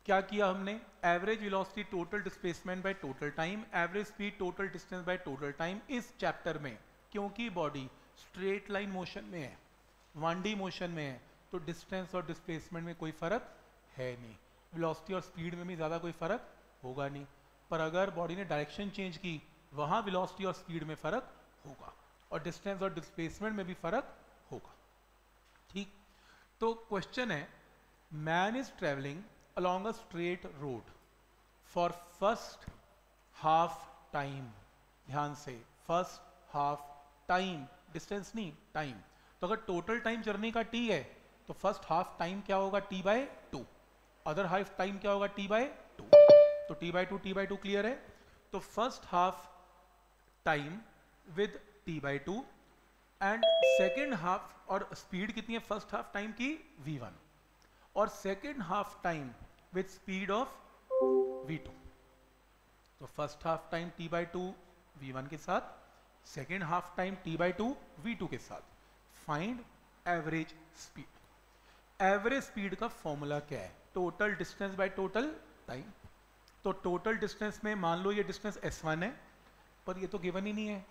क्या किया हमने, average velocity total displacement by total time, average speed total distance by total time. इस chapter में क्योंकि बॉडी स्ट्रेट लाइन मोशन में है, 1D मोशन में है, तो डिस्टेंस और डिस्प्लेसमेंट में कोई फर्क है नहीं, वेलोसिटी और स्पीड में भी ज़्यादा कोई फर्क होगा नहीं। पर अगर बॉडी ने डायरेक्शन चेंज की, वहाँ वेलोसिटी और स्पीड में फर्क होगा, और डिस्टेंस और डिस्प्लेसमेंट में भी फर्क होगा। ठीक, तो क्वेश्चन है, man is travelling along a straight road for first half time, ध्यान से first half time, distance नहीं time। तो अगर टोटल टाइम जर्नी का t है तो फर्स्ट हाफ टाइम क्या होगा, t by 2, other half time क्या होगा, t बाय 2, तो t बाय 2 क्लियर है। तो first half time with t by 2 and second half, और स्पीड कितनी है फर्स्ट हाफ टाइम की, v1, और second half time with speed of v2। तो first half time t by 2 v1 के साथ, second half time t by 2 v2 के साथ। Find average speed. Average speed का फॉर्मूला क्या है, total distance by total time. तो टोटल डिस्टेंस में मान लो ये डिस्टेंस s1 है, पर ये तो गिवन ही नहीं है,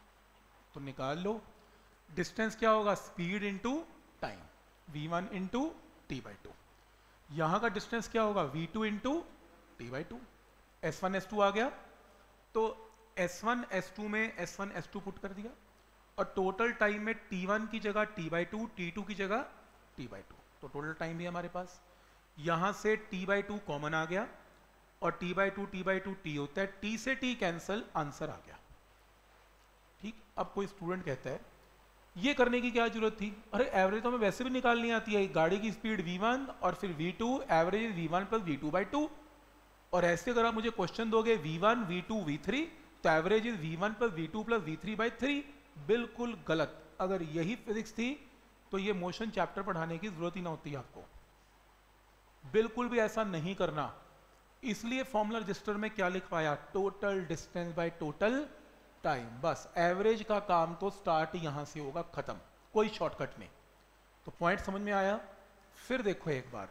तो निकाल लो। डिस्टेंस क्या होगा, speed into time, v1 into t by 2। यहाँ का डिस्टेंस क्या होगा, v2 into T by 2। s1 s2 आ गया, तो s1 s2 में s1 s2 पुट कर दिया, और टोटल टाइम में t1 की जगह t बाई 2, t2 की जगह t बाई 2, तो टोटल टाइम भी हमारे पास। यहाँ से t बाई 2 कॉमन आ गया, और t बाई 2 t होता है, t से t कैंसल, आंसर आ गया। ठीक, अब कोई स्टूडेंट कहता है ये करने की क्या जरूरत थी, अरे एवरेज तो हमें वैसे भी निकालनी आती है, गाड़ी की स्पीड v1 और फिर v2, average v1 plus v2 by 2, और ऐसे अगर आप मुझे क्वेश्चन दोगे v1 v2 v3, तो average is v1 plus v2 plus v3 by 3। बिल्कुल गलत। अगर यही फिजिक्स थी तो ये मोशन चैप्टर पढ़ाने की जरूरत ही ना होती आपको, बिल्कुल भी ऐसा नहीं करना। इसलिए फॉर्मूला रजिस्टर में क्या लिखवाया, total distance by total time. बस एवरेज का काम तो स्टार्ट यहां से होगा, खत्म, कोई शॉर्टकट नहीं। तो पॉइंट समझ में आया। फिर देखो एक बार,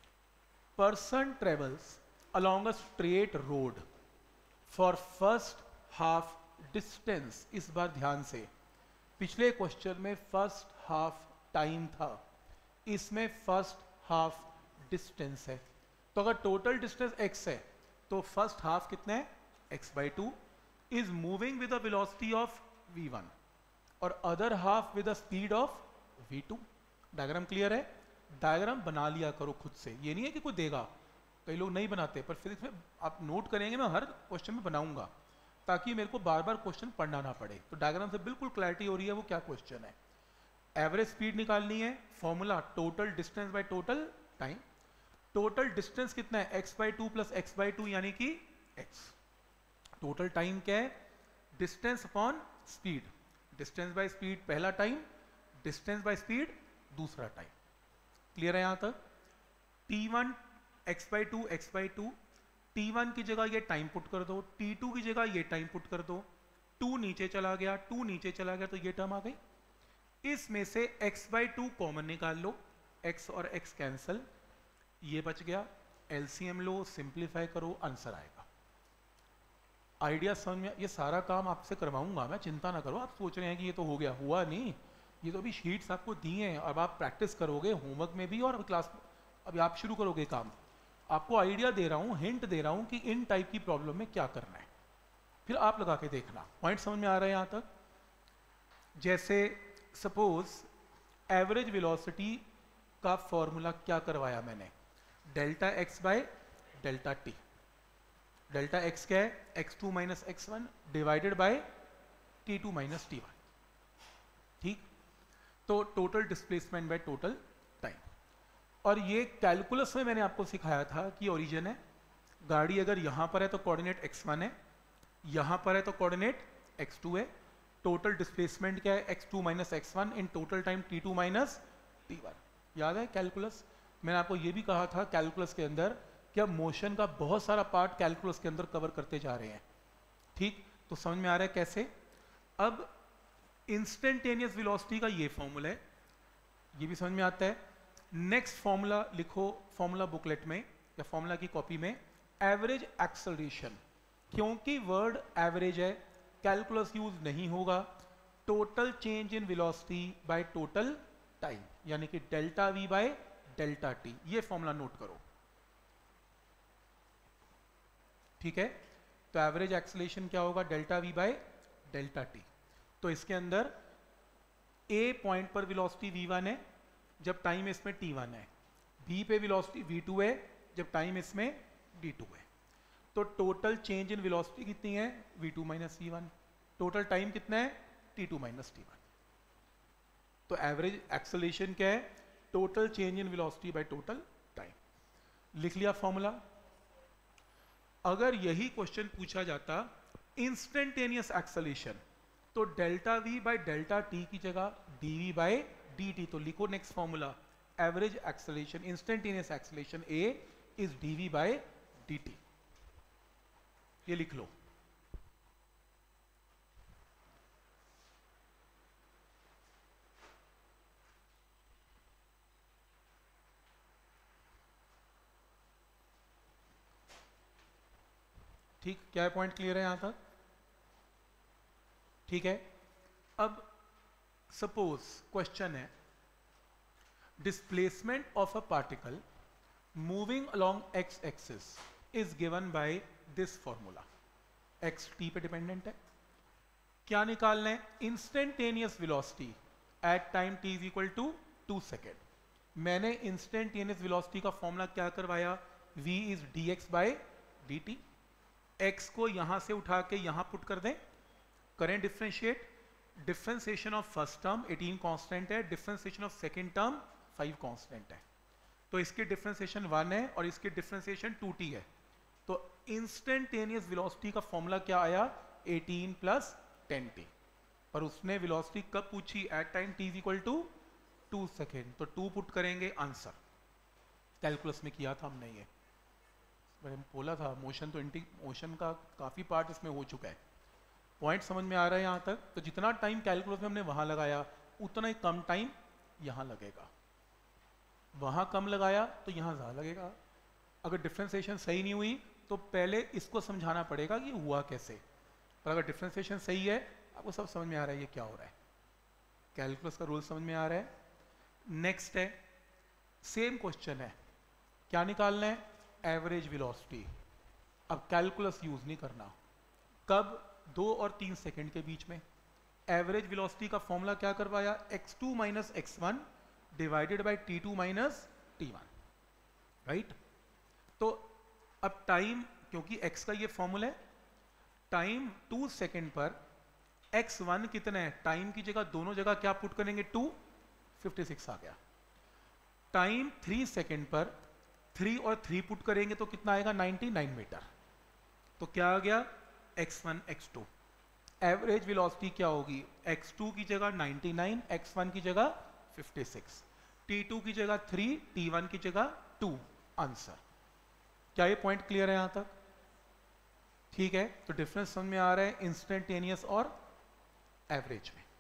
person travels along a straight road for first half distance. इस बार ध्यान से, पिछले क्वेश्चन में फर्स्ट हाफ टाइम था, इसमें फर्स्ट हाफ डिस्टेंस है। तो अगर टोटल डिस्टेंस x है तो फर्स्ट हाफ कितना है, x by 2 is moving with the velocity of v1 और other half with the speed of v2। Diagram clear है, डायग्राम बना लिया करो खुद से, ये नहीं है कि कोई देगा, कई लोग नहीं बनाते, पर फिजिक्स में आप नोट करेंगे, मैं हर क्वेश्चन में बनाऊंगा ताकि मेरे को बार बार क्वेश्चन पढ़ना ना पड़े। तो डायग्राम से बिल्कुल क्लैरिटी हो रही है वो क्या क्वेश्चन है। एवरेज स्पीड निकालनी है, formula total distance by total time. Total distance कितना है, x by 2 plus x by 2 यानी कि x। टोटल टाइम क्या है, distance upon speed, distance by speed पहला टाइम, डिस्टेंस बाय स्पीड दूसरा टाइम। क्लियर है यहां तक। t1 x बाई 2 t1 की जगह ये टाइम पुट कर दो, t2 की जगह ये टाइम पुट कर दो, 2 नीचे चला गया, 2 नीचे चला गया, तो ये टर्म आ गई। इसमें से x बाई 2 कॉमन निकाल लो, x और x कैंसल, ये बच गया, एलसीएम लो, सिंप्लीफाई करो, आंसर आएगा। आइडिया समझ में, ये सारा काम आपसे करवाऊंगा मैं, चिंता ना करो। आप सोच रहे हैं कि ये तो हो गया, हुआ नहीं, ये तो अभी शीट्स आपको दी हैं, अब आप प्रैक्टिस करोगे होमवर्क में भी और क्लास, अभी आप शुरू करोगे काम। आपको आइडिया दे रहा हूँ, हिंट दे रहा हूँ कि इन टाइप की प्रॉब्लम में क्या करना है, फिर आप लगा के देखना। पॉइंट समझ में आ रहा है यहाँ तक। जैसे सपोज एवरेज वेलोसिटी का फॉर्मूला क्या करवाया मैंने, delta X by delta T. Delta X क्या है, x2 minus x1 divided by t2 minus t1। ठीक, तो total displacement by total time. और ये कैलकुलस में मैंने आपको सिखाया था कि ओरिजिन है, गाड़ी अगर यहां पर है तो कोऑर्डिनेट x1 है, यहां पर है तो कोऑर्डिनेट x2 है। टोटल डिस्प्लेसमेंट क्या है, x2 minus x1 in total time t2 minus t1। याद है कैलकुलस, मैंने आपको ये भी कहा था कैलकुलस के अंदर क्या मोशन का बहुत सारा पार्ट कैलकुलस के अंदर कवर करते जा रहे हैं। ठीक, तो समझ में आ रहा है कैसे। अब इंस्टेंटेनियस वेलोसिटी का ये फॉर्मूला है, ये भी समझ में आता है। नेक्स्ट फॉर्मूला लिखो फॉर्मूला बुकलेट में, या फॉर्मूला की कॉपी में एवरेज एक्सेलरेशन, क्योंकि वर्ड एवरेज है कैलकुलस यूज नहीं होगा, total change in velocity by total time, यानी कि delta v by delta t, ये फॉर्मूला नोट करो, ठीक है। तो एवरेज एक्सेलरेशन क्या होगा, delta v by delta t. तो इसके अंदर ए पॉइंट पर वेलोसिटी v1 है जब टाइम इसमें t1 है, b पे वेलोसिटी v2 है जब टाइम इसमें d2 है। तो टोटल चेंज इन वेलोसिटी कितनी है, v2 minus v1, total time कितना है, t2 माइनस t1। तो एवरेज एक्सेलरेशन क्या है, total change in velocity by total time. लिख लिया फॉर्मूला। अगर यही क्वेश्चन पूछा जाता इंस्टेंटेनियस एक्सेलरेशन, तो delta v by delta t की जगह डीवी बाय dt, तो लिखो next formula, average acceleration instantaneous acceleration a is dv by dt, ये लिख लो। ठीक, क्या पॉइंट क्लियर है यहां तक, ठीक है। अब सपोज क्वेश्चन है displacement of a particle moving along x axis is given by this formula, x t पे डिपेंडेंट है, क्या निकालना है, instantaneous velocity at time t is equal to 2 second. मैंने इंस्टेंटेनियस वेलोसिटी का फॉर्मूला क्या करवाया, v is dx by dt, x को यहां से उठा के यहां पुट कर दें, करें differentiate, differentiation of first term 18 constant है, differentiation of second term 5 constant है, तो इसके डिफरेंशिएशन 1 है और इसके डिफरेंशिएशन 2t है। तो इंस्टेंटेनियस वेलोसिटी का फॉर्मूला क्या आया, 18 प्लस 10t, पर उसने वेलोसिटी कब पूछी, at time t is equal to 2 second, तो 2 पुट करेंगे, आंसर कैलकुलस में किया था हमने ये, मैंने बोला था मोशन, तो मोशन का काफी पार्ट इसमें हो चुका है, पॉइंट समझ में आ रहा है यहाँ तक। तो जितना टाइम कैलकुलस में हमने वहां लगाया उतना ही कम टाइम यहाँ लगेगा, वहां कम लगाया तो यहाँ ज़्यादा लगेगा। अगर डिफरेंशिएशन सही नहीं हुई तो पहले इसको समझाना पड़ेगा कि हुआ कैसे, पर अगर डिफरेंशिएशन सही है आपको सब समझ में आ रहा है ये क्या हो रहा है, कैलकुलस का रूल समझ में आ रहा है। नेक्स्ट है सेम क्वेश्चन है, क्या निकालना है, एवरेज वेलोसिटी। अब कैलकुलस यूज नहीं करना, कब, 2 और 3 सेकंड के बीच में। एवरेज वेलोसिटी का फॉर्मूला क्या करवाया, x2 minus x1 divided by t2 minus t1, right. तो अब टाइम, क्योंकि x का ये फॉर्मूला है, टाइम 2 सेकंड पर x1 कितना है, टाइम की जगह दोनों जगह क्या पुट करेंगे, 2, 56 आ गया। टाइम 3 सेकंड पर 3 और 3 पुट करेंगे तो कितना आएगा, 99 मीटर। तो क्या आ गया, x1 x2। एवरेज वेलोसिटी क्या होगी, x2 की जगह 99, x1 की जगह 56, t2 की जगह 3, t1 की जगह 2, आंसर। क्या ये पॉइंट क्लियर है यहां तक, ठीक है। तो डिफरेंस समझ में आ रहा है इंस्टेंटेनियस और एवरेज में।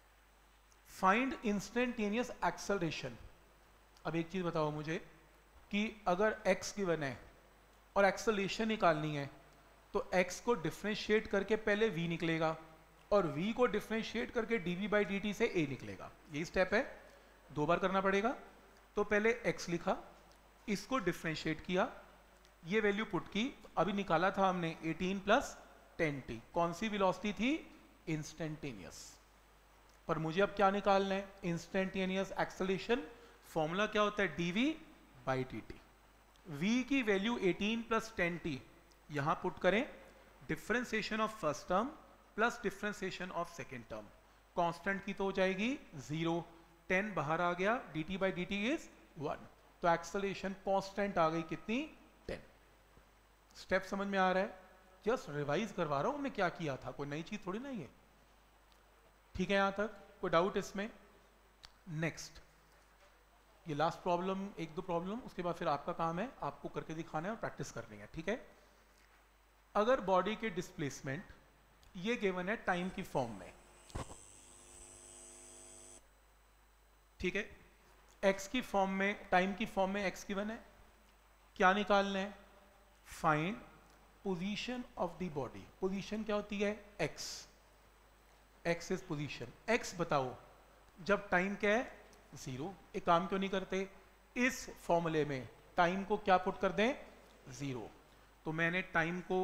Find instantaneous acceleration. अब एक चीज बताओ मुझे कि अगर x गिवन है और एक्सेलरेशन निकालनी है तो x को डिफरेंशिएट करके पहले v निकलेगा और v को डिफरेंशिएट करके dv बाई dt से a निकलेगा, यही स्टेप है, 2 बार करना पड़ेगा। तो पहले x लिखा, इसको डिफरेंशिएट किया, ये वैल्यू पुट की, अभी निकाला था हमने 18 प्लस 10t, कौन सी वेलोसिटी थी, इंस्टेंटेनियस। पर मुझे अब क्या निकालना है, इंस्टेंटेनियस एक्सेलरेशन, फॉर्मूला क्या होता है, dv बाई dt। v की वैल्यू 18 प्लस 10t यहां पुट करें, differentiation of first term plus differentiation of second term, constant की तो हो जाएगी 0, 10 बाहर आ गया, dt बाई dt इज 1, तो एक्सेलरेशन कांस्टेंट आ गई कितनी, 10। स्टेप समझ में आ रहा है, जस्ट रिवाइज करवा रहा हूं हमने क्या किया था, कोई नई चीज थोड़ी ना ये, ठीक है। यहां तक कोई डाउट इसमें। नेक्स्ट, ये लास्ट प्रॉब्लम, 1-2 प्रॉब्लम, उसके बाद फिर आपका काम है आपको करके दिखाना है और प्रैक्टिस करनी है, ठीक है। अगर बॉडी के डिस्प्लेसमेंट ये गिवन है टाइम की फॉर्म में, ठीक है, एक्स की फॉर्म में, टाइम की फॉर्म में एक्स गिवन है, क्या निकालना है? Find position of the body. Position क्या होती है? X. X is position. X बताओ जब टाइम क्या है? 0। एक काम क्यों नहीं करते, इस फॉर्मूले में टाइम को क्या पुट कर दें? 0। तो मैंने टाइम को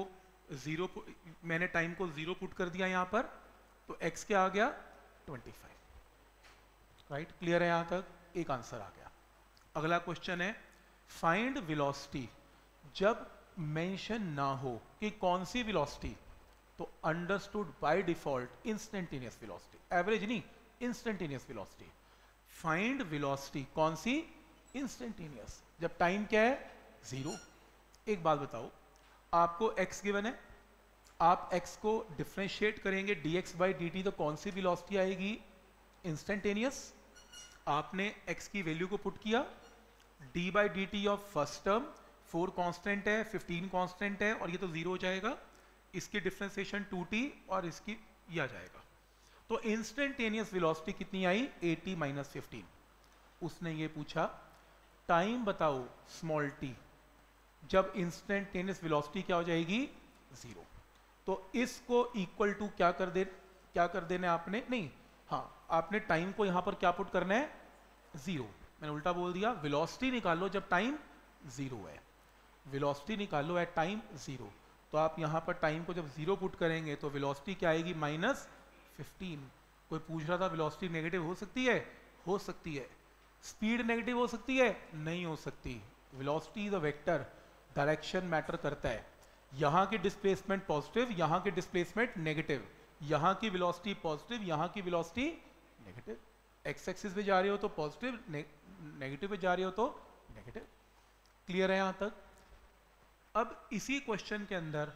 0 पुट कर दिया यहां पर, तो x क्या आ गया? 25। राइट, क्लियर है यहां तक? एक आंसर आ गया। अगला क्वेश्चन है फाइंड वेलोसिटी जब मेंशन ना हो कि कौन सी वेलोसिटी, तो understood by default instantaneous velocity. Average नहीं, इंस्टेंटेनियस वेलोसिटी। फाइंड वेलोसिटी कौन सी? इंस्टेंटेनियस। जब टाइम क्या है? 0। एक बात बताओ, आपको x गिवन है, आप x को डिफरेंशिएट करेंगे dx बाई dt, तो कौन सी वेलोसिटी आएगी? इंस्टेंटेनियस। आपने x की वैल्यू को पुट किया, d by d t of first term 4 constant है, 15 कांस्टेंट है, और ये तो 0 हो जाएगा, इसकी डिफरेंशिएशन 2t और इसकी ये आ जाएगा। तो इंस्टेंटेनियस वेलोसिटी कितनी आई? 80 माइनस 15। उसने ये पूछा टाइम बताओ स्मॉल t जब इंस्टेंटेनियस वेलोसिटी क्या हो जाएगी? 0। तो इसको इक्वल टू क्या कर देना आपने? नहीं, हाँ, आपने टाइम को यहां पर क्या पुट करना है? 0। मैंने उल्टा बोल दिया। वेलोसिटी निकालो जब टाइम 0 है, वेलोसिटी निकालो एट टाइम 0। तो आप यहां पर टाइम को जब 0 पुट करेंगे तो वेलोसिटी क्या आएगी? माइनस 15। कोई पूछ रहा था वेलोसिटी नेगेटिव हो सकती है? हो सकती है। स्पीड नेगेटिव हो सकती है? नहीं हो सकती। Velocity is a vector, direction matter करता है। यहां की डिस्प्लेसमेंट पॉजिटिव, यहां की डिस्प्लेसमेंट नेगेटिव, यहां की वेलोसिटी पॉजिटिव, यहां की वेलोसिटी नेगेटिव। एक्स एक्सिस पे जा रहे हो तो पॉजिटिव, नेगेटिव पे जा रहे हो तो नेगेटिव। क्लियर है यहां तक? अब इसी क्वेश्चन के अंदर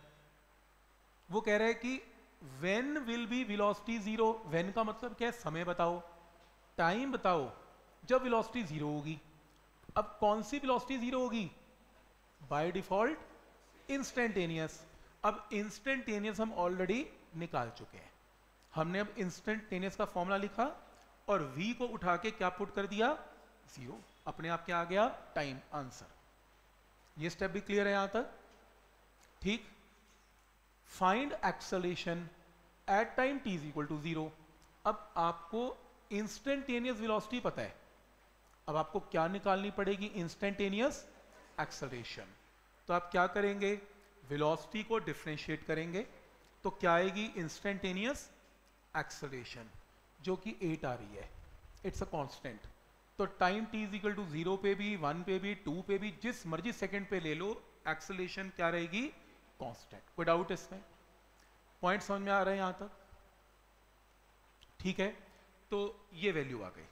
वो कह रहे हैं कि when will be velocity 0। When का मतलब क्या है? समय बताओ, टाइम बताओ जब वेलोसिटी 0 होगी। अब कौन सी वेलोसिटी 0 होगी? By default instantaneous. अब इंस्टेंटेनियस हम ऑलरेडी निकाल चुके हैं। हमने अब इंस्टेंटेनियस का फॉर्मूला लिखा और v को उठा के क्या पुट कर दिया? 0। अपने आप क्या आ गया? Time answer. ये स्टेप भी क्लियर है यहां तक? ठीक। Find acceleration at time t is equal to 0। अब आपको इंस्टेंटेनियस वेलोसिटी पता है, अब आपको क्या निकालनी पड़ेगी? Instantaneous acceleration. तो आप क्या करेंगे? वेलोसिटी को डिफरेंशिएट करेंगे, तो क्या आएगी? इंस्टेंटेनियस एक्सेलरेशन, जो कि 8 आ रही है। It's a constant. तो time t is equal to 0 पे भी, 1 पे भी, 2 पे भी, जिस मर्जी सेकंड पे ले लो, एक्सेलरेशन क्या रहेगी? कांस्टेंट। कोई डाउट इसमें? पॉइंट समझ में आ रहे हैं यहां तक? ठीक है, तो ये वैल्यू आ गई।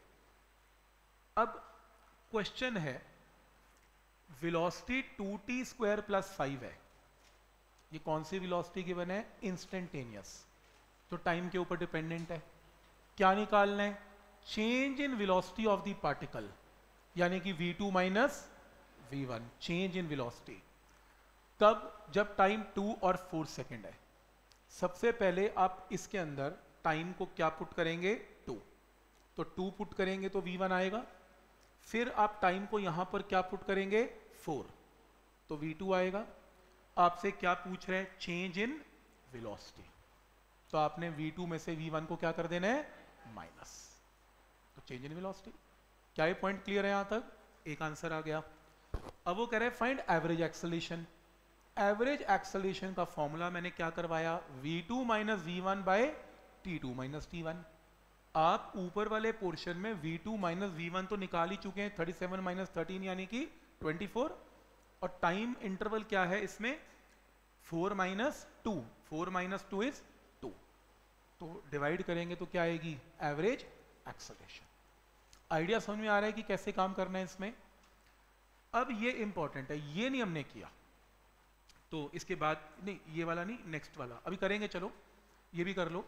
अब क्वेश्चन है वेलोसिटी 2t स्क्वायर प्लस 5 है। ये कौन सी वेलोसिटी गिवन है? इंस्टेंटेनियस। तो टाइम के ऊपर डिपेंडेंट है। क्या निकालना है? Change in velocity of the particle, यानी कि v2 minus v1, change in velocity. कब? जब टाइम 2 और 4 सेकेंड है। सबसे पहले आप इसके अंदर टाइम को क्या पुट करेंगे? 2। तो 2 पुट करेंगे तो v1 आएगा। फिर आप टाइम को यहां पर क्या पुट करेंगे? 4, तो v2 आएगा। आपसे क्या पूछ रहे हैं? Change in velocity. तो आपने v2 में से v1 को क्या कर देना है? माइनस। तो चेंज इन वेलोसिटी। क्या ये पॉइंट क्लियर है यहां तक? एक आंसर आ गया। अब वो कह रहे हैं find average acceleration. Average acceleration का फॉर्मूला मैंने क्या करवाया? v2 minus v1 bye t2 minus t1। आप ऊपर वाले पोर्शन में v2 माइनस v1 तो निकाल ही चुके हैं, 37 माइनस 13 यानी कि 24। और टाइम इंटरवल क्या है इसमें? 4 माइनस 2, 4 माइनस 2 इज 2। तो डिवाइड करेंगे तो क्या आएगी? Average acceleration. आइडिया समझ में आ रहा है कि कैसे काम करना है इसमें? अब ये इंपॉर्टेंट है, ये नहीं हमने किया, तो इसके बाद नहीं, ये वाला नहीं, नेक्स्ट वाला अभी करेंगे। चलो ये भी कर लो।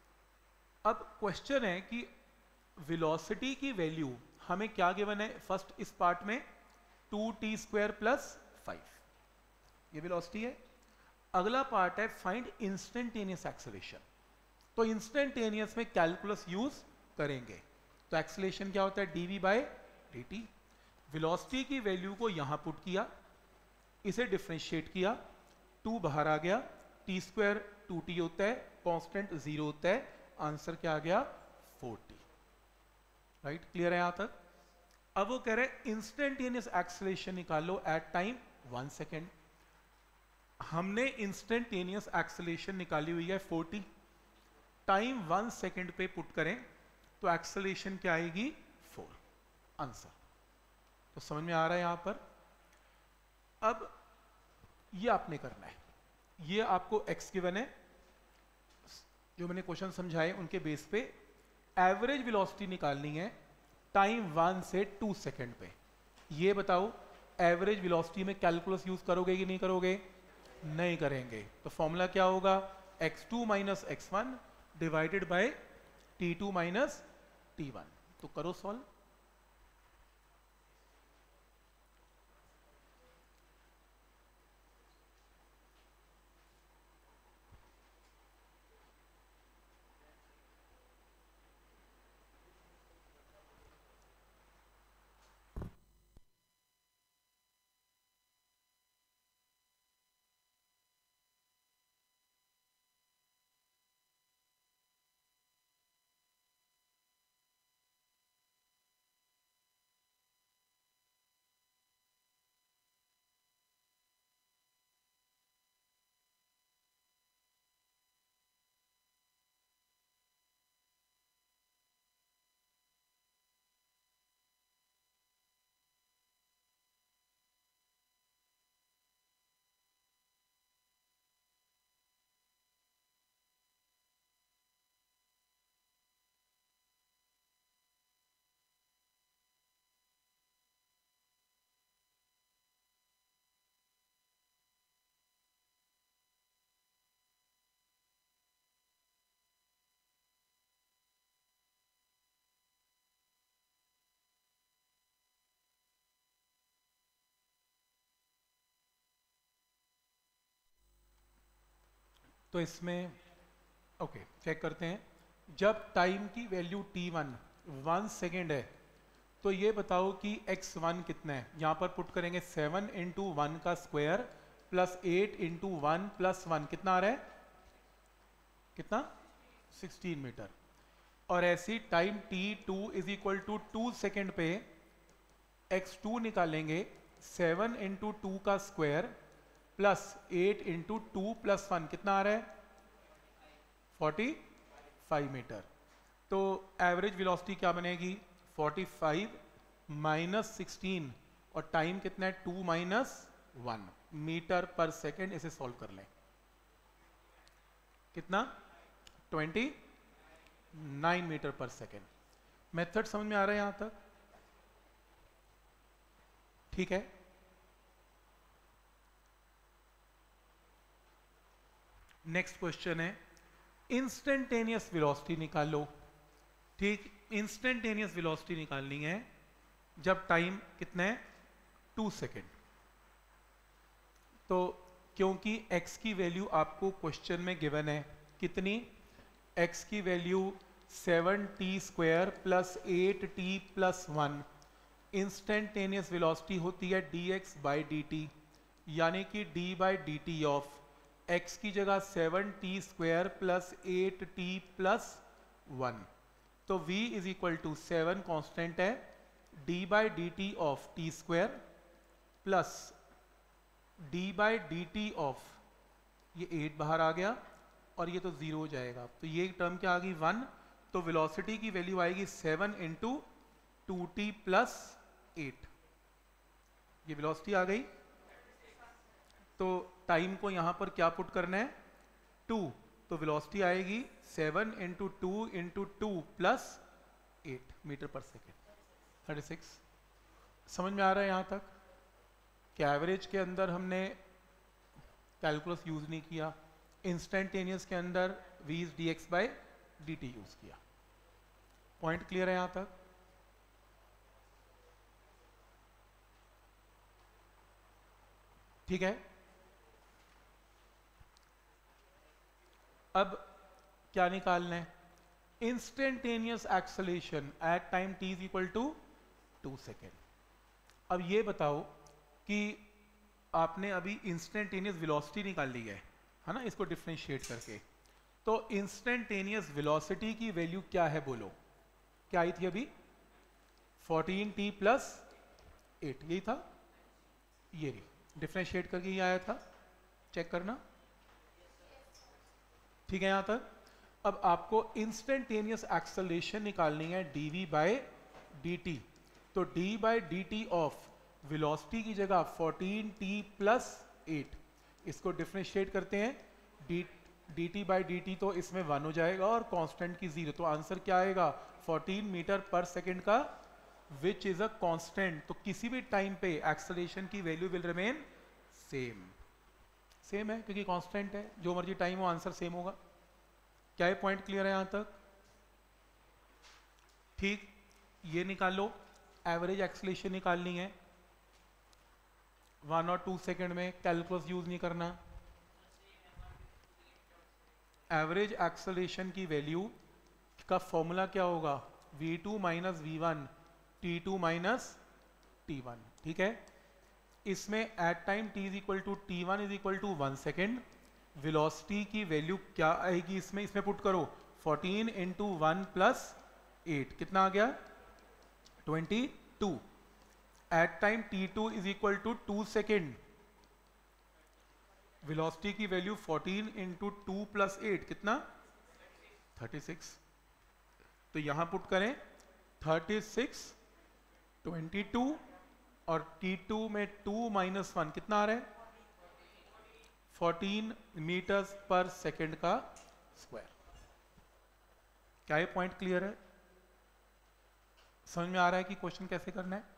अब क्वेश्चन है कि वेलोसिटी की वैल्यू हमें क्या गिवन है? फर्स्ट इस पार्ट में 2t स्क्वायर प्लस 5, ये वेलोसिटी है। अगला पार्ट है फाइंड इंस्टेंटेनियस एक्सेलरेशन। तो इंस्टेंटेनियस में कैलकुलस यूज करेंगे। तो एक्सेलरेशन क्या होता है? dv by dt। वेलोसिटी की वैल्यू को यहां पुट किया, इसे डिफ्रेंशिएट किया, 2 बाहर आ गया, टी स्क्वायर 2t होता है, कांस्टेंट 0 होता है, आंसर क्या आ गया 4t। राइट, क्लियर है यहां तक? अब वो कह रहे हैं इंस्टेंटेनियस एक्सेलरेशन निकालो एट टाइम 1 सेकेंड। हमने इंस्टेंटेनियस एक्सेलरेशन निकाली हुई है 40, टाइम 1 सेकेंड पे पुट करें तो एक्सेलरेशन क्या आएगी 4, आंसर। तो समझ में आ रहा है यहां पर? अब ये आपने करना है, ये आपको x गिवन है, जो मैंने क्वेश्चन समझाए उनके बेस पे एवरेज वेलोसिटी निकालनी है टाइम 1 से 2 सेकेंड पे। ये बताओ एवरेज वेलोसिटी में कैलकुलस यूज करोगे कि नहीं करोगे? नहीं करेंगे। तो फॉर्मूला क्या होगा? x2 minus x1 divided by t2 minus t1। तो करो सॉल्व। तो इसमें ओके चेक करते हैं। जब टाइम की वैल्यू t1 1 सेकेंड है तो ये बताओ कि x1 कितना है? यहां पर पुट करेंगे 7 इंटू 1 का स्क्वायर प्लस 8 इंटू 1 प्लस 1, कितना आ रहा है? कितना? 16 मीटर। और ऐसी time t2 is equal to 2 second पे x2 निकालेंगे, 7 इंटू 2 का स्क्वायर प्लस 8 इंटू 2 प्लस 1, कितना आ रहा है? 45 मीटर। तो एवरेज वेलोसिटी क्या बनेगी? 45 माइनस 16 और टाइम कितना है? 2 माइनस 1 मीटर पर सेकेंड। इसे सॉल्व कर लें, कितना? 29 मीटर पर सेकेंड। मेथड समझ में आ रहा है यहां तक? ठीक है। नेक्स्ट क्वेश्चन है इंस्टेंटेनियस वेलोसिटी निकालो। ठीक, इंस्टेंटेनियस वेलोसिटी निकालनी है जब टाइम कितना है? 2 सेकेंड। तो क्योंकि x की वैल्यू आपको क्वेश्चन में गिवन है, कितनी? x की value 7t square plus 8t plus 1। Instantaneous velocity होती है dx बाई dt, यानी कि d by d t of x की जगह 7t square plus 8t plus 1। तो v is equal to 7 constant है, d by d t of t square plus d by d t of, ये 8 बाहर आ गया और ये तो 0 हो जाएगा, तो ये टर्म क्या आ गई? 1। तो वेलोसिटी की वैल्यू आएगी 7 इंटू 2t प्लस 8। ये वेलोसिटी आ गई। तो टाइम को यहां पर क्या पुट करना है? 2। तो वेलोसिटी आएगी 7 into 2 into 2 plus 8 metre per second, 36। समझ में आ रहा है यहां तक कि एवरेज के अंदर हमने कैलकुलस यूज नहीं किया, इंस्टेंटेनियस के अंदर v is dx by dt use किया। पॉइंट क्लियर है यहां तक? ठीक है। अब क्या निकालना है? Instantaneous acceleration at time t is equal to 2 second. अब ये बताओ कि आपने अभी इंस्टेंटेनियस वेलोसिटी निकाल ली है ना, इसको डिफरेंशिएट करके। तो इंस्टेंटेनियस वेलोसिटी की वैल्यू क्या है बोलो, क्या आई थी अभी? 14t + 8, यही था, ये डिफरेंशिएट करके ये आया था, चेक करना, ठीक है यहां तक। अब आपको इंस्टेंटेनियस एक्सेलरेशन निकालनी है dv/dt। तो d/dt ऑफ वेलोसिटी की जगह 14t + 8, इसको डिफरेंशिएट करते हैं, dt/dt तो इसमें 1 हो जाएगा और कांस्टेंट की 0, तो आंसर क्या आएगा? 14 मीटर पर सेकेंड का, विच इज अ कांस्टेंट। तो किसी भी टाइम पे एक्सेलरेशन की value will remain same, same है क्योंकि कांस्टेंट है, जो मर्जी टाइम हो आंसर सेम होगा। क्या ये पॉइंट क्लियर है यहां तक? ठीक, ये निकालो, एवरेज एक्सेलरेशन निकालनी है 1 और 2 सेकेंड में, कैलकुलस यूज नहीं करना। एवरेज एक्सेलरेशन की वैल्यू का फॉर्मूला क्या होगा? v2 - v1 t2 - t1, ठीक है। इसमें at time t = t1 = 1 second, velocity की वैल्यू क्या आएगी इसमें? इसमें पुट करो 14 × 1 + 8, कितना आ गया? 22। At time t2 = 2 second, velocity की वैल्यू 14 × 2 + 8, कितना? 36। तो यहां पुट करें 36, 22 और t2 में 2 - 1 कितना आ रहा है? 14 मीटर्स पर सेकेंड का स्क्वायर। क्या ये पॉइंट क्लियर है? समझ में आ रहा है कि क्वेश्चन कैसे करना है?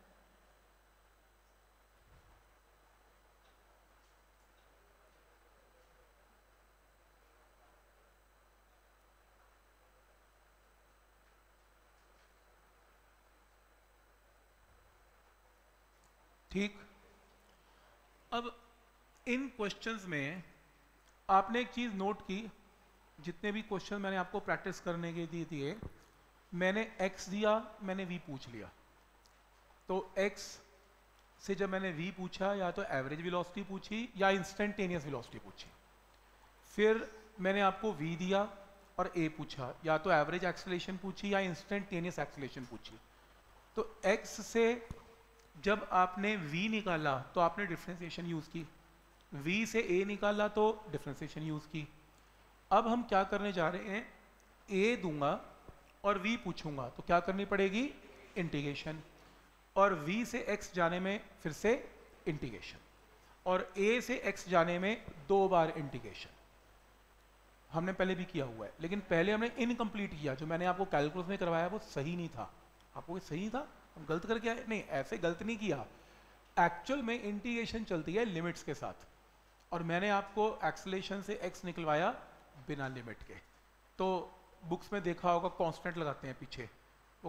ठीक, अब इन क्वेश्चंस में आपने एक चीज नोट की, जितने भी क्वेश्चन मैंने आपको प्रैक्टिस करने के दिए, मैंने x दिया, मैंने v पूछ लिया। तो x से जब मैंने v पूछा, या तो एवरेज वेलोसिटी पूछी या इंस्टेंटेनियस वेलोसिटी पूछी। फिर मैंने आपको v दिया और a पूछा, या तो एवरेज एक्सेलरेशन पूछी या इंस्टेंटेनियस एक्सेलरेशन पूछी। तो x से जब आपने v निकाला तो आपने डिफरेंशिएशन यूज की, v से a निकाला तो डिफरेंशिएशन यूज की। अब हम क्या करने जा रहे हैं, a दूंगा और v पूछूंगा, तो क्या करनी पड़ेगी? इंटीग्रेशन। और v से x जाने में फिर से इंटीग्रेशन, और a से x जाने में 2 बार इंटीग्रेशन। हमने पहले भी किया हुआ है, लेकिन पहले हमने इनकम्प्लीट किया, जो मैंने आपको कैलकुलस में करवाया वो सही नहीं था। आपको सही था, हम गलत करके आए? नहीं, ऐसे गलत नहीं किया। एक्चुअल में इंटीग्रेशन चलती है लिमिट्स के साथ, और मैंने आपको एक्सेलरेशन से x निकलवाया बिना लिमिट के। तो बुक्स में देखा होगा कांस्टेंट लगाते हैं पीछे, वो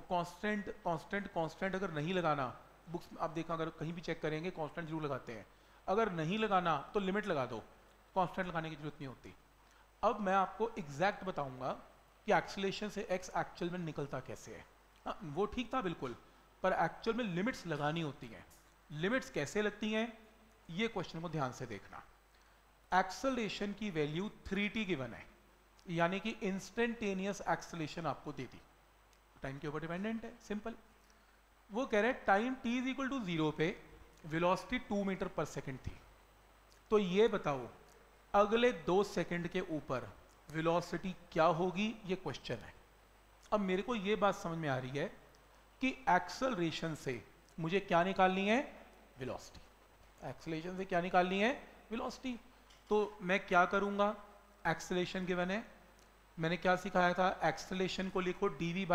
कांस्टेंट अगर नहीं लगाना, बुक्स आप देखा अगर कहीं भी चेक करेंगे कांस्टेंट जरूर लगाते हैं, अगर नहीं लगाना तो लिमिट लगा दो, कांस्टेंट लगाने की जरूरत नहीं होती। अब मैं आपको एग्जैक्ट बताऊंगा कि एक्सेलरेशन से x एक्चुअल में निकलता कैसे है। हाँ, वो ठीक था बिल्कुल, पर एक्चुअल में लिमिट्स लगानी होती हैं। लिमिट्स कैसे लगती हैं, ये क्वेश्चन को ध्यान से देखना। एक्सेलरेशन की वैल्यू 3t गिवन है, यानी कि इंस्टेंटेनियस एक्सेलरेशन आपको दे दी, टाइम के ऊपर डिपेंडेंट है, सिंपल। वो कह रहे हैं टाइम t = 0 पे वेलोसिटी 2 मीटर पर सेकेंड थी। तो ये बताओ अगले 2 सेकेंड के ऊपर वेलोसिटी क्या होगी, ये क्वेश्चन है। अब मेरे को ये बात समझ में आ रही है कि एक्सेलरेशन से मुझे क्या निकालनी है? वेलोसिटी। एक्सेलरेशन से क्या निकालनी है? वेलोसिटी। तो मैं क्या करूंगा, एक्सेलरेशन गिवन है, मैंने क्या सिखाया था? एक्सेलरेशन को लिखो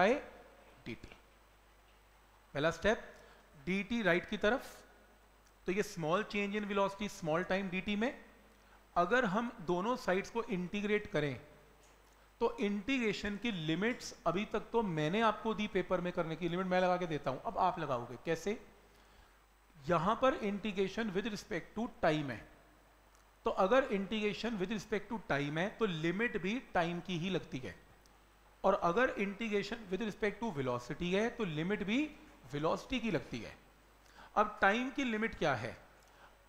dv/dt। पहला स्टेप dt राइट की तरफ, तो ये small change in velocity small time dt में, अगर हम दोनों साइड्स को इंटीग्रेट करें तो इंटीग्रेशन की लिमिट्स अभी तक तो मैंने आपको दी पेपर में करने की लिमिट, मैं लगा के देता हूं, अब आप लगाओगे कैसे? यहां पर integration with respect to time है, तो अगर integration with respect to time है तो लिमिट भी टाइम की ही लगती है, और अगर integration with respect to velocity है तो लिमिट भी वेलोसिटी की लगती है। अब टाइम की लिमिट क्या है?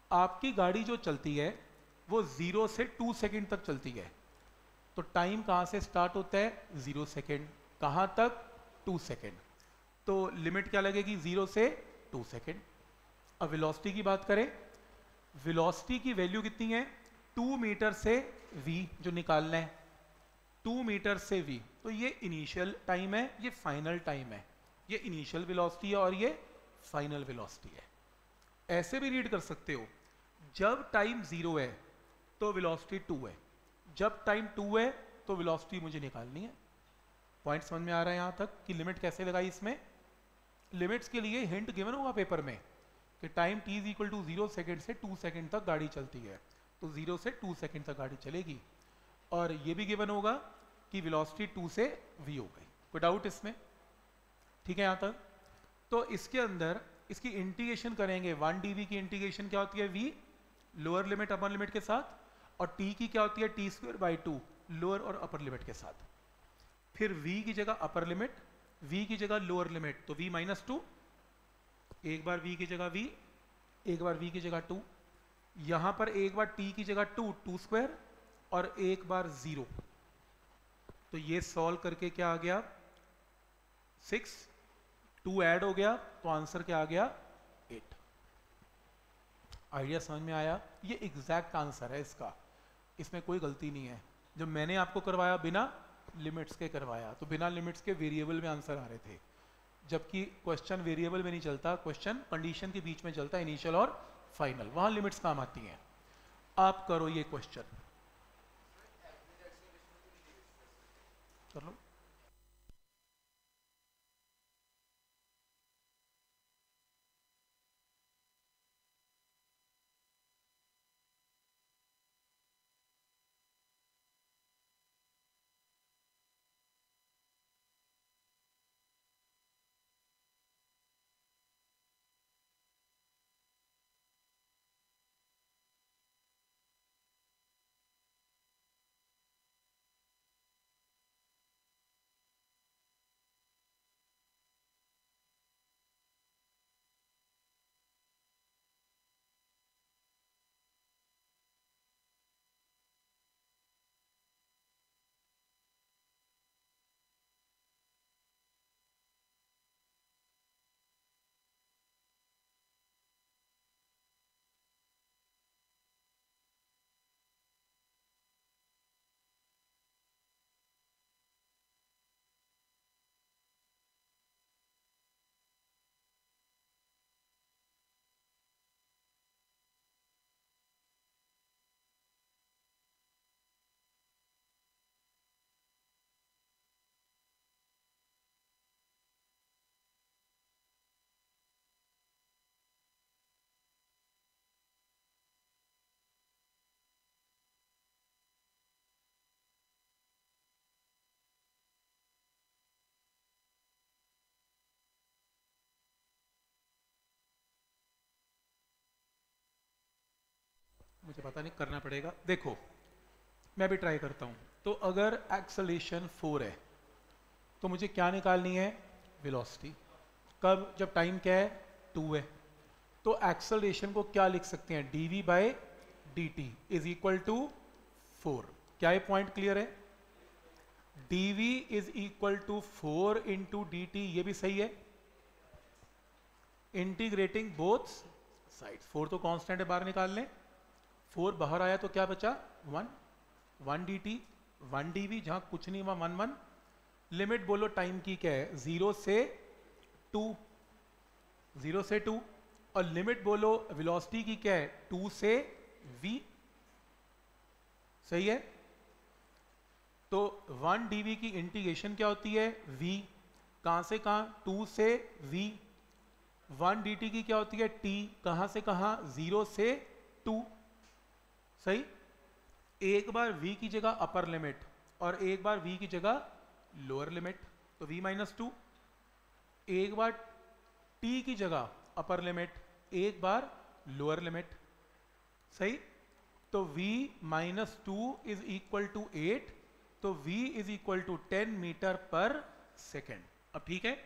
आपकी गाड़ी जो चलती है वो 0 से 2 सेकंड तक चलती है, तो टाइम कहाँ से स्टार्ट होता है? 0 सेकंड, कहाँ तक? 2 सेकंड, तो लिमिट क्या लगेगी? 0 से 2 सेकंड। अब वेलोसिटी की बात करें, वेलोसिटी की वैल्यू कितनी है? 2 मीटर से v जो निकालना है, 2 मीटर से v, तो ये इनिशियल टाइम है, ये फाइनल टाइम है, ये इनिशियल वेलोसिटी है और ये फाइनल वेलोसिटी है। ऐसे भी रीड कर सकते हो, जब टाइम 0 है तो वेलोसिटी 2 है, जब टाइम 2 है तो वेलोसिटी मुझे निकालनी है। पॉइंट समझ में आ रहा है यहाँ तक कि लिमिट कैसे लगाई? इसमें लिमिट्स के लिए हिंट गिवन होगा पेपर में कि time t is equal to 0 second से 2 सेकेंड तक गाड़ी चलती है, तो 0 से 2 सेकेंड तक गाड़ी चलेगी। और ये भी गिवन होगा कि वेलोसिटी 2 से v हो गई। कोई डाउट इसमें? ठीक है यहाँ तक। तो इसके अंदर इसकी इंटीग्रेशन करेंगे, 1 dv की इंटीग्रेशन क्या होती है? v lower limit upper limit के साथ, और t की क्या होती है? t स्क्वायर बाई 2 लोअर और अपर लिमिट के साथ। फिर v की जगह अपर लिमिट, v की जगह लोअर लिमिट, तो v माइनस 2, एक बार v की जगह v, एक बार v की जगह 2, यहां पर एक बार t की जगह 2, 2 स्क्वायर, और एक बार 0। तो ये सॉल्व करके क्या आ गया? 6, 2 ऐड हो गया, तो आंसर क्या आ गया? 8। आइडिया समझ में आया? ये एग्जैक्ट आंसर है इसका, इसमें कोई गलती नहीं है। जो मैंने आपको करवाया बिना लिमिट्स के करवाया, तो बिना लिमिट्स के वेरिएबल में आंसर आ रहे थे, जबकि क्वेश्चन वेरिएबल में नहीं चलता, क्वेश्चन कंडीशन के बीच में चलता है, इनिशियल और फाइनल, वहां लिमिट्स काम आती हैं। आप करो ये क्वेश्चन, कर लो। मुझे पता नहीं, करना पड़ेगा। देखो मैं भी ट्राई करता हूं। तो अगर एक्सेलरेशन 4 है तो मुझे क्या निकालनी है? वेलोसिटी। कब? जब टाइम क्या है? 2 है। तो एक्सेलरेशन को क्या लिख सकते हैं? dv by dt is equal to 4। क्या ये पॉइंट क्लियर है? dv is equal to 4 into dt, ये भी सही है। इंटीग्रेटिंग बोथ साइड, 4 तो कांस्टेंट है, बाहर निकाल लें, 4 बाहर आया तो क्या बचा? 1, 1 dt, 1 dv, जहां कुछ नहीं हुआ 1 1। लिमिट बोलो टाइम की क्या है? 0 से 2, 0 से 2, और लिमिट बोलो वेलोसिटी की क्या है? 2 से v। सही है? तो 1 dv की इंटीग्रेशन क्या होती है? v, कहां से कहां? 2 से v। 1 dt की क्या होती है? t, कहां से कहां? 0 से 2। सही? एक बार v की जगह अपर लिमिट और एक बार v की जगह लोअर लिमिट, तो v माइनस 2। एक बार t की जगह अपर लिमिट, एक बार लोअर लिमिट। सही? तो v minus 2 is equal to 8, तो v is equal to 10 metre per second. अब ठीक है?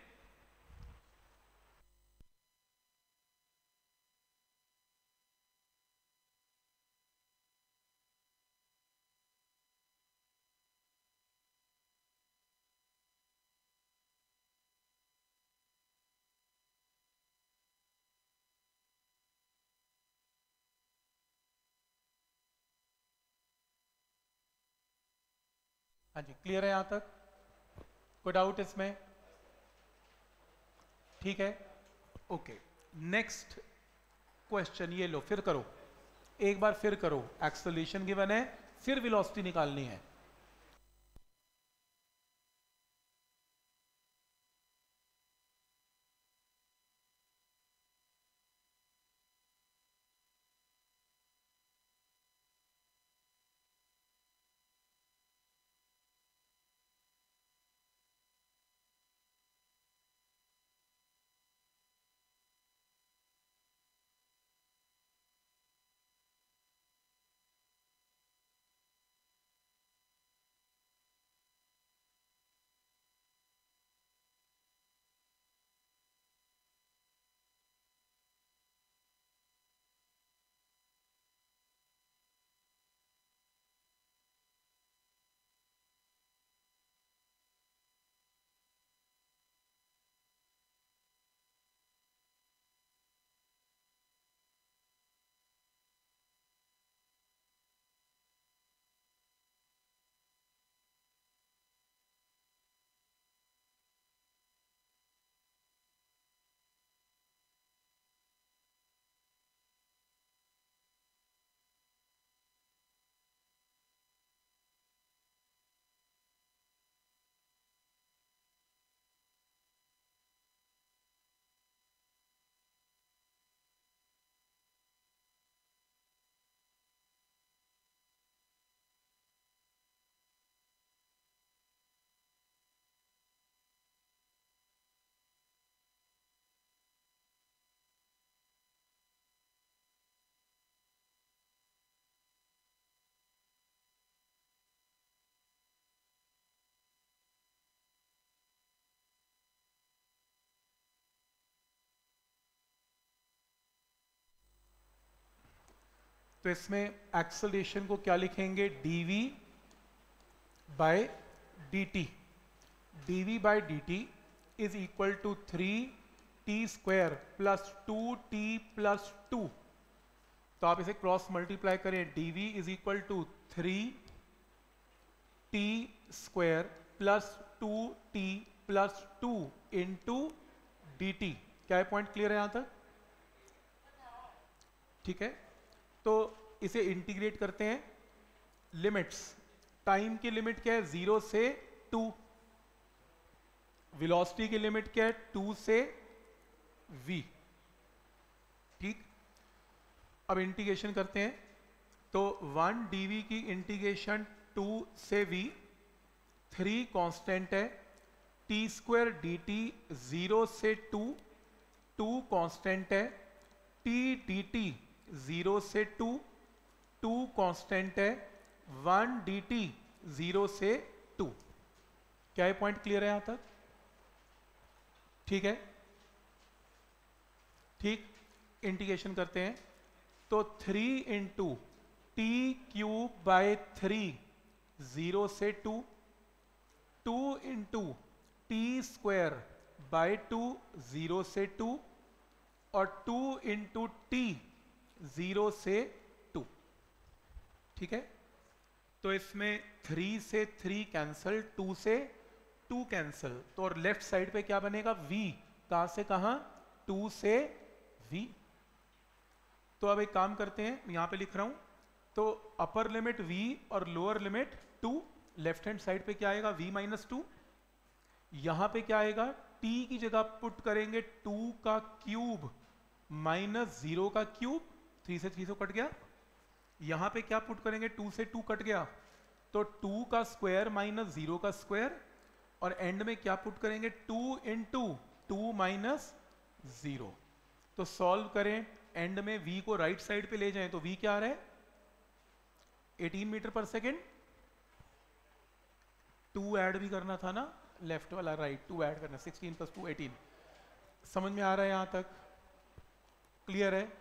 हाँ जी, क्लियर है यहां तक? कोई डाउट इसमें? ठीक है, ओके। नेक्स्ट क्वेश्चन ये लो, फिर करो, एक बार फिर करो। एक्सेलरेशन गिवन है, फिर वेलोसिटी निकालनी है। तो इसमें एक्सेलरेशन को क्या लिखेंगे? dv by dt। dv by dt is equal to 3t square plus 2t plus 2। तो आप इसे क्रॉस मल्टीप्लाई करें, dv is equal to 3t square plus 2t plus 2 into dt। क्या है पॉइंट? क्लियर है यहां तक? ठीक है, तो इसे इंटीग्रेट करते हैं। लिमिट्स, टाइम की लिमिट क्या है? 0 से 2। वेलोसिटी की लिमिट क्या है? 2 से v। ठीक, अब इंटीग्रेशन करते हैं। तो 1 dv की इंटीग्रेशन 2 से v, 3 कांस्टेंट है, t स्क्वायर dt 0 से 2, 2 कांस्टेंट है, t dt 0 से 2, 2 कांस्टेंट है, 1 dt 0 से 2। क्या ये पॉइंट क्लियर है यहां तक? ठीक है, ठीक, इंटीग्रेशन करते हैं। तो 3 इंटू टी क्यूब बाय 3 0 से 2, 2 इंटू टी स्क्वायर बाय 2 0 से 2, और 2 इंटू टी 0 से 2। ठीक है, तो इसमें 3 से 3 कैंसल, 2 से 2 कैंसल, तो और लेफ्ट साइड पे क्या बनेगा? v। कहां से कहां? 2 से v। तो अब एक काम करते हैं, यहां पे लिख रहा हूं। तो अपर लिमिट v और lower limit 2। Left hand side पे क्या आएगा? v minus 2। यहां पे क्या आएगा? t की जगह पुट करेंगे 2 का क्यूब माइनस 0 का क्यूब, 3 से 3 कट गया। यहां पे क्या पुट करेंगे? 2 से 2 कट गया, तो 2 का स्क्वायर माइनस 0 का स्क्वायर, और एंड में क्या पुट करेंगे? 2 इंटू 2 माइनस 0। तो सॉल्व करें, एंड में v को राइट साइड पे ले जाएं तो v क्या आ रहा है? 18 मीटर पर सेकेंड। 2 ऐड भी करना था ना, लेफ्ट वाला राइट, 2 ऐड करना, 16 प्लस 2 18। समझ में आ रहा है यहां तक? क्लियर है?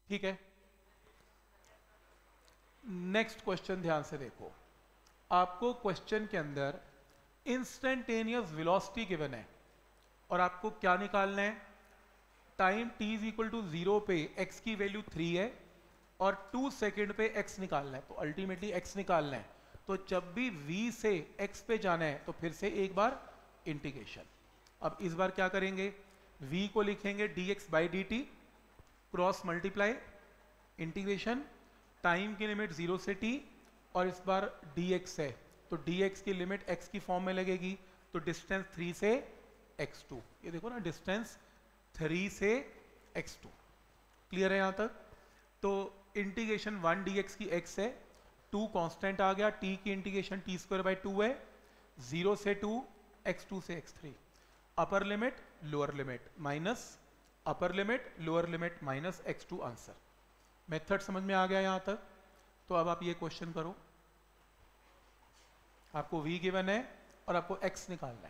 ठीक है। नेक्स्ट क्वेश्चन ध्यान से देखो, आपको क्वेश्चन के अंदर इंस्टेंटेनियस वेलोसिटी गिवन है और आपको क्या निकालना है, time t is equal to 0 पे x की वैल्यू 3 है और 2 सेकेंड पे x निकालना है, तो अल्टीमेटली x निकालना है। तो जब भी v से x पे जाना है तो फिर से एक बार इंटीग्रेशन। अब इस बार क्या करेंगे, v को लिखेंगे dx by d t, cross multiply integration, time की लिमिट 0 से t और इस बार dx है तो dx की लिमिट x की फॉर्म में लगेगी, तो डिस्टेंस 3 से x2, ये देखो ना डिस्टेंस 3 से x2। क्लियर है यहाँ तक? तो इंटीग्रेशन 1 dx की x है, 2 कांस्टेंट आ गया, t की इंटीग्रेशन t स्क्वायर बाई 2 है, 0 से 2 x2 से x3, upper limit lower limit minus upper limit lower limit minus x2 answer. Method समझ में आ गया यहाँ तक? तो अब आप ये क्वेश्चन करो, आपको v गिवन है और आपको x निकालना है।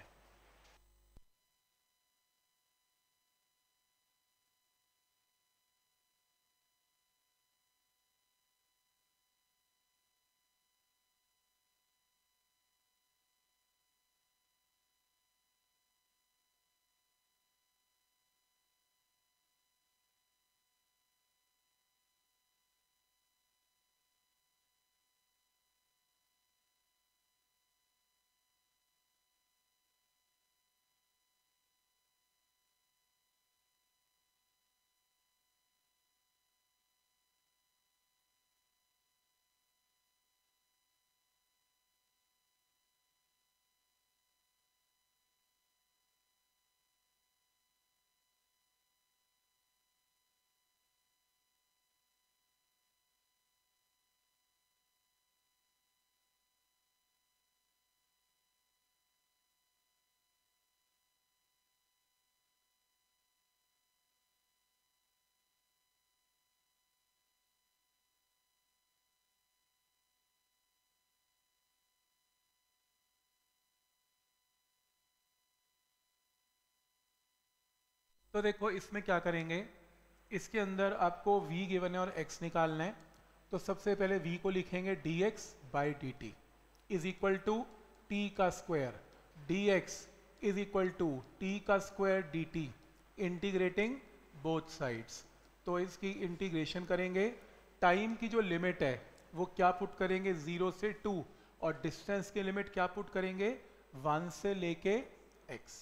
तो देखो इसमें क्या करेंगे, इसके अंदर आपको v गिवन है और x निकालना है। तो सबसे पहले v को लिखेंगे dx by d t is equal to t का square, dx is equal to t का square d t, integrating both sides. तो इसकी इंटीग्रेशन करेंगे, टाइम की जो लिमिट है वो क्या पुट करेंगे 0 से 2 और डिस्टेंस की लिमिट क्या पुट करेंगे 1 से लेके x।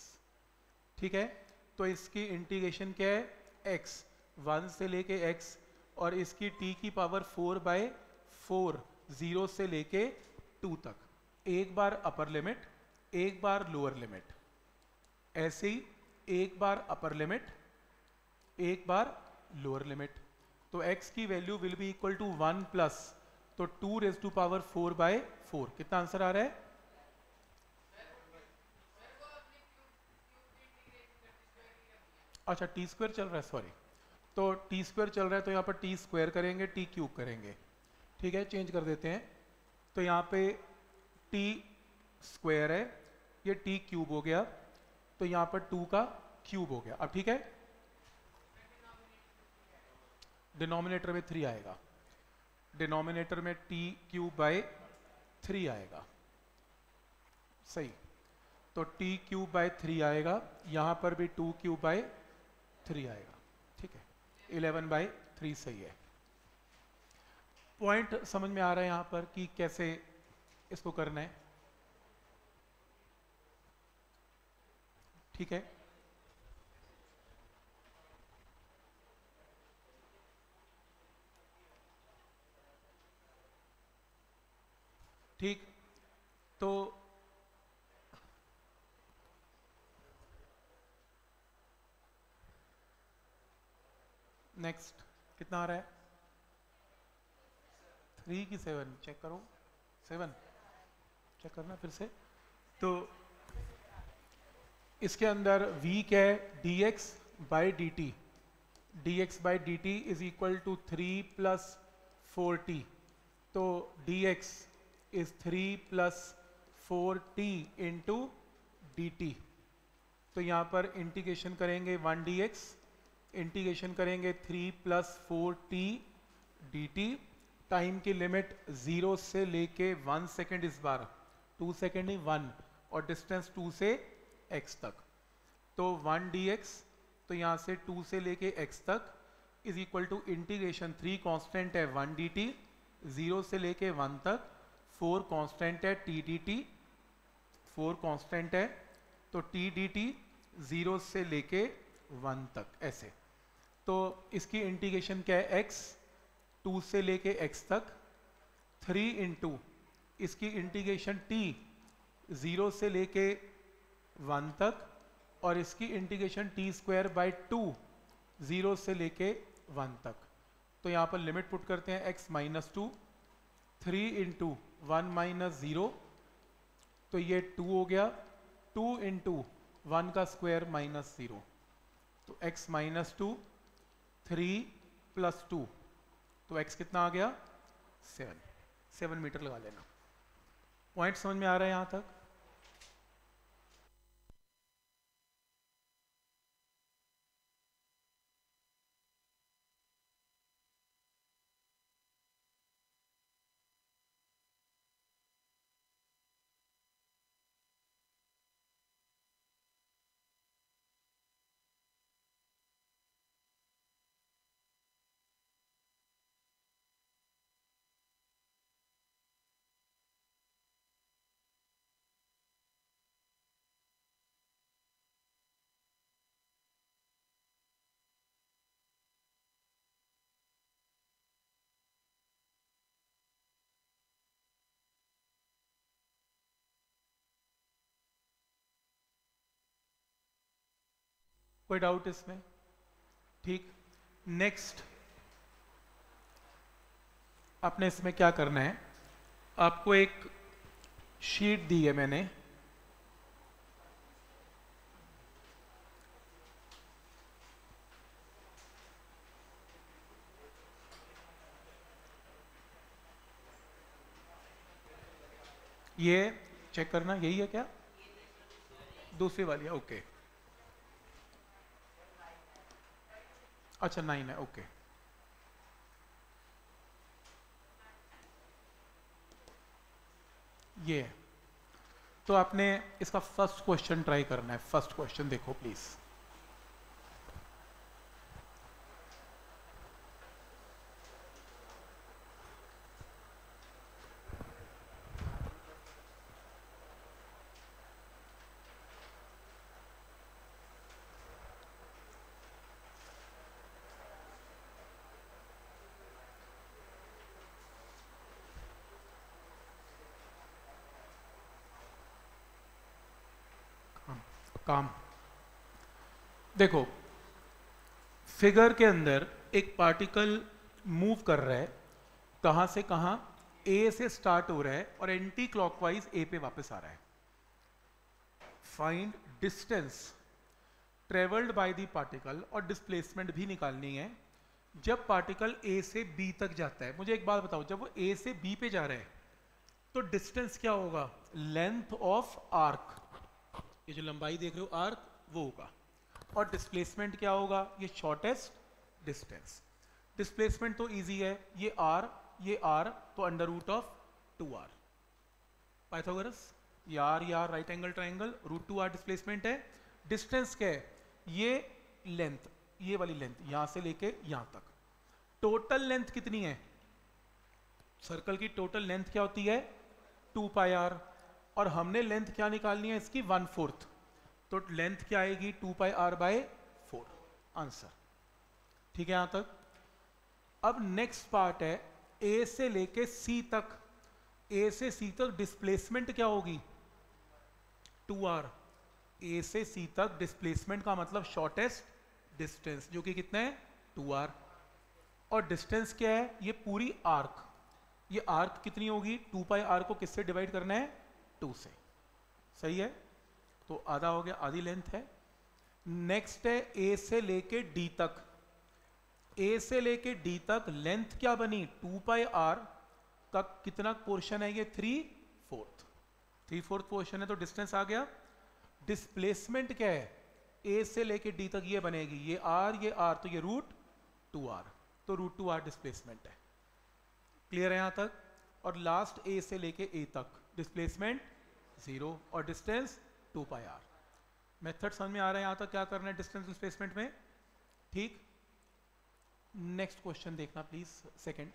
ठीक है, तो इसकी इंटीग्रेशन क्या है x 1 से लेके x और इसकी t की पावर 4 बाय 4 0 से लेके 2 तक, एक बार अपर लिमिट एक बार लोअर लिमिट, ऐसे ही एक बार अपर लिमिट एक बार लोअर लिमिट। तो x की value will be equal to 1 plus, तो 2 रेज टू पावर 4 बाय 4, कितना आंसर आ रहा है? अच्छा टी स्क्वायर चल रहा है, सॉरी, तो टी स्क्वायर चल रहा है तो यहाँ पर टी स्क्वायर करेंगे, टी क्यूब करेंगे। ठीक है, चेंज कर देते हैं। तो यहाँ पे टी स्क्वायर है, ये टी क्यूब हो गया, तो यहाँ पर 2 का क्यूब हो गया। अब ठीक है, डिनोमिनेटर में 3 आएगा, डिनोमिनेटर में टी क्यूब बाय 3 आएगा, सही। तो टी क्यूब बाय 3 आएगा, यहाँ पर भी 2 क्यूब बाय 3 आएगा। ठीक है, 11 बाय 3 सही है। पॉइंट समझ में आ रहा है यहाँ पर कि कैसे इसको करना है? ठीक है, ठीक। तो नेक्स्ट कितना आ रहा है? 3 की 7, चेक करो, 7 चेक करना फिर से। तो इसके अंदर v क्या है, dx by d t, dx by d t is equal to 3 plus 4t, तो dx इज 3 plus 4t into d t. तो यहाँ पर इंटीग्रेशन करेंगे 1 dx इंटीग्रेशन करेंगे 3 + 4t dt, टाइम की लिमिट 0 से लेके 1 सेकेंड, इस बार 2 सेकेंड नहीं 1, और डिस्टेंस 2 से x तक, तो 1 dx, तो यहाँ से 2 से लेके x तक is equal to integration 3 constant है 1 dt, 0 से लेके 1 तक, 4 कांस्टेंट है t dt, 4 कांस्टेंट है, तो t dt 0 से लेके 1 तक ऐसे। तो इसकी इंटीग्रेशन क्या है, x 2 से लेके x तक, 3 इंटू इसकी इंटीग्रेशन t 0 से लेके 1 तक, और इसकी इंटीग्रेशन t²/2 0 से लेके 1 तक। तो यहाँ पर लिमिट पुट करते हैं x -2, 3 इंटू 1 - 0, तो ये 2 हो गया, 2 इंटू 1 का स्क्वायर -0, तो x -2, 3 + 2, तो x कितना आ गया 7 मीटर लगा लेना। पॉइंट समझ में आ रहा है यहां तक? कोई डाउट इसमें? ठीक, नेक्स्ट आपने इसमें क्या करना है, आपको एक शीट दी है मैंने, ये चेक करना, यही है क्या? दूसरी वाली है, ओके। अच्छा 9 है, ओके। ये तो आपने इसका फर्स्ट क्वेश्चन ट्राई करना है। फर्स्ट क्वेश्चन देखो प्लीज। काम देखो, फिगर के अंदर एक पार्टिकल मूव कर रहा है, कहां से कहां? ए से स्टार्ट हो रहा है और एंटी क्लॉकवाइज ए पे वापस आ रहा है। Find distance travelled by the particle, और डिस्प्लेसमेंट भी निकालनी है जब पार्टिकल ए से बी तक जाता है। मुझे एक बात बताओ, जब वो ए से बी पे जा रहा है तो डिस्टेंस क्या होगा? लेंथ ऑफ आर्क, ये जो लंबाई देख रहे हो आर्क, वो होगा। और डिस्प्लेसमेंट क्या होगा? ये शॉर्टेस्ट डिस्टेंस। डिस्प्लेसमेंट तो इजी है, ये आर, तो under root of 2r। Pythagoras, ये r right angle triangle, √2r displacement है। डिस्टेंस क्या है? ये लेंथ, ये वाली लेंथ यहां से लेके यहां तक। टोटल लेंथ कितनी है? सर्कल की टोटल लेंथ क्या होती है? 2πr, और हमने लेंथ क्या निकालनी है इसकी? 1/4। तो लेंथ क्या आएगी? 2πr/4। आंसर ठीक है यहां तक। अब नेक्स्ट पार्ट है ए से लेके सी तक। ए से सी तक डिस्प्लेसमेंट क्या होगी? 2r। ए से सी तक डिस्प्लेसमेंट का मतलब शॉर्टेस्ट डिस्टेंस, जो कि कितना है? 2r। और डिस्टेंस क्या है? ये पूरी आर्क। ये आर्क कितनी होगी? 2πr को किससे डिवाइड करना है? 2 से। सही है, तो आधा हो गया, आधी लेंथ है। नेक्स्ट है ए से लेके डी तक। ए से लेके डी तक लेंथ क्या बनी? 2πr का कितना पोर्शन है? ये 3/4 पोर्शन है, तो डिस्टेंस आ गया। डिस्प्लेसमेंट क्या है? ए से लेके डी तक ये बनेगी, ये आर, तो ये रूट 2r, तो रूट 2r डिस्प्लेसमेंट है। क्लियर है यहां तक? और लास्ट ए से लेके ए तक डिस्प्लेसमेंट 0 और डिस्टेंस 2πr। मेथड समझ में आ रहा है यहां तक क्या करना है डिस्टेंस डिस्प्लेसमेंट में? ठीक। नेक्स्ट क्वेश्चन देखना प्लीज, सेकंड।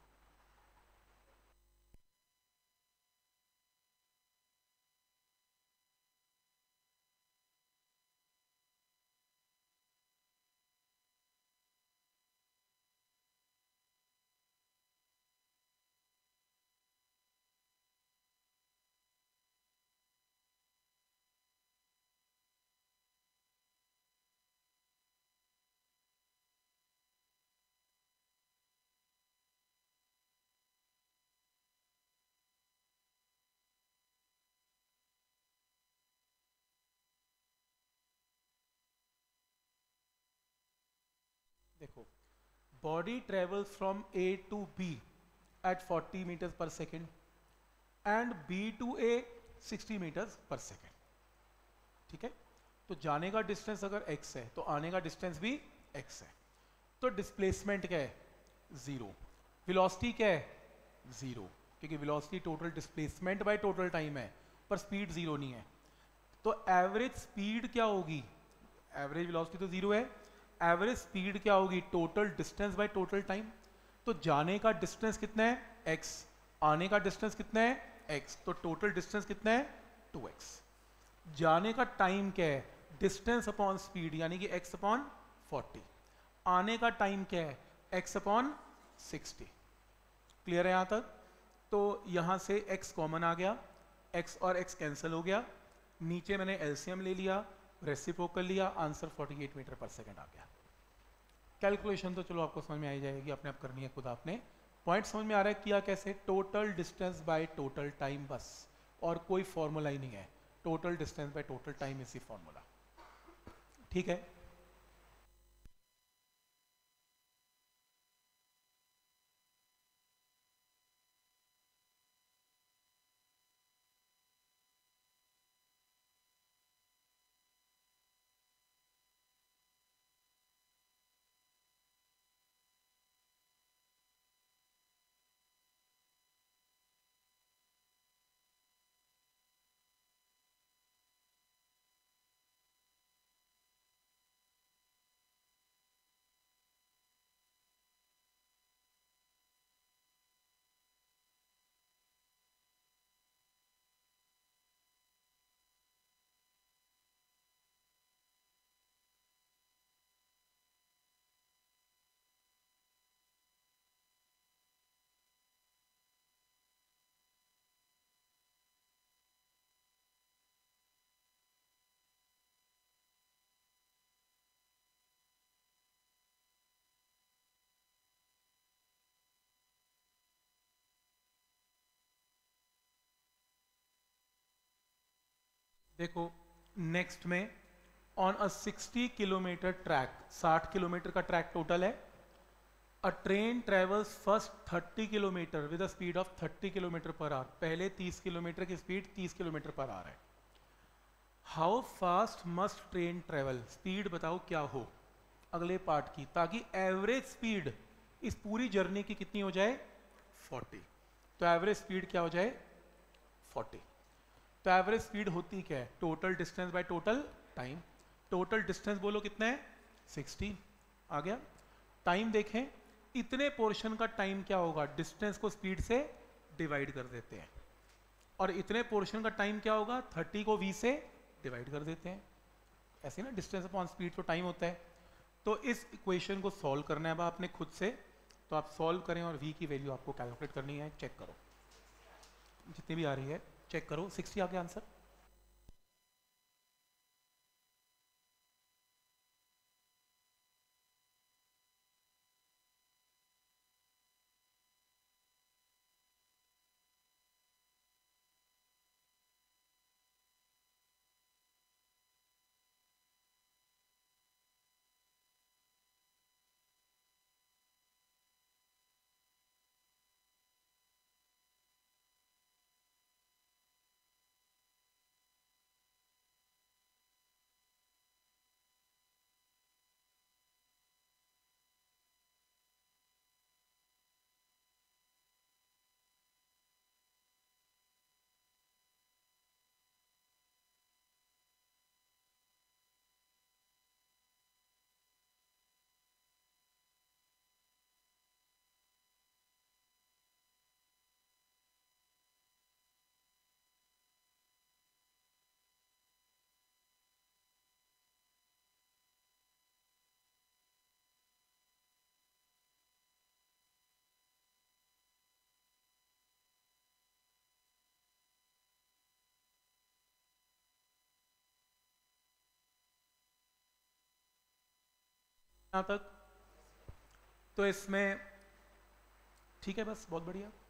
देखो, body travels from A to B at 40 metres per second and B to A 60 metres per second. ठीक है, तो जाने का डिस्टेंस अगर x है तो आने का डिस्टेंस भी x है। तो डिस्प्लेसमेंट क्या है? 0। वेलोसिटी क्या है? 0, क्योंकि velocity total displacement by total time है, पर स्पीड 0 नहीं है। तो एवरेज स्पीड क्या होगी? एवरेज वेलोसिटी तो 0 है, एवरेज स्पीड क्या होगी? Total distance by total time. तो जाने का डिस्टेंस कितना है? x, आने का डिस्टेंस कितना है? x, तो टोटल डिस्टेंस कितना है? 2x। जाने का टाइम क्या है? डिस्टेंस अपॉन स्पीड, यानी कि x अपॉन 40। आने का टाइम क्या है? x upon 60। क्लियर है यहां तक? तो यहां से x कॉमन आ गया, x और x कैंसिल हो गया, नीचे मैंने एलसीएम ले लिया, रेसिप्रोकल लिया, आंसर 48 मीटर पर सेकंड आ गया। कैलकुलेशन तो चलो आपको समझ में आ ही जाएगी, अपने आप करनी है खुद आपने। पॉइंट समझ में आ रहा है किया कैसे? Total distance by total time बस, और कोई फॉर्मूला ही नहीं है। Total distance by total time इसी फॉर्मूला। ठीक है, देखो नेक्स्ट में on a 60 kilometre track, 60 kilometre का ट्रैक टोटल है। A train travels first 30 kilometre with a speed of 30 kilometre per hour. पहले 30 किलोमीटर की स्पीड 30 किलोमीटर पर आवर है। How fast must train travel? Speed बताओ क्या हो अगले पार्ट की, ताकि एवरेज स्पीड इस पूरी जर्नी की कितनी हो जाए? 40। तो एवरेज स्पीड क्या हो जाए? 40। तो एवरेज स्पीड होती क्या है? Total distance by total time. Total distance बोलो कितना है? 60 आ गया। टाइम देखें, इतने पोर्शन का टाइम क्या होगा? डिस्टेंस को स्पीड से डिवाइड कर देते हैं, और इतने पोर्शन का टाइम क्या होगा? 30 को v से डिवाइड कर देते हैं। ऐसे ना, डिस्टेंस अपॉन स्पीड तो टाइम होता है। तो इस इक्वेशन को सॉल्व करना है अब आपने खुद से, तो आप सॉल्व करें और v की वैल्यू आपको कैलकुलेट करनी है। चेक करो जितनी भी आ रही है, चेक करो। 60 आ गया आंसर। यहाँ तक तो इसमें ठीक है, बस बहुत बढ़िया।